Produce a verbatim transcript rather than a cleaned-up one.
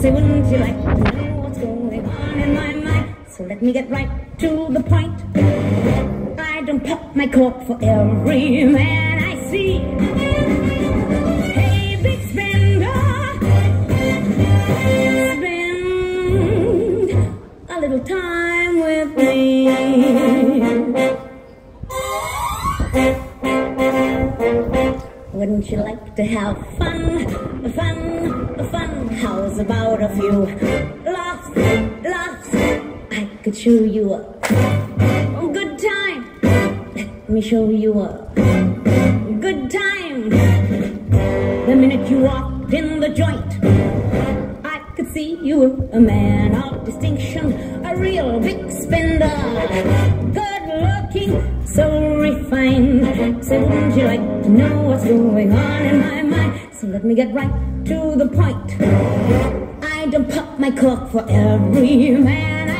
Say, wouldn't you like to know what's going on in my mind? So let me get right to the point. I don't pop my cork for every man I see. Hey, big spender, spend a little time with me. Wouldn't you like to have fun, fun, fun? How's about a few laughs, laughs? I could show you a good time. Let me show you a good time. The minute you walked in the joint, I could see you were a man of distinction, a real big spender, good looking, so refined. So wouldn't you like to know what's going on in my mind? So let me get right to the point. I don't pop my cork for every man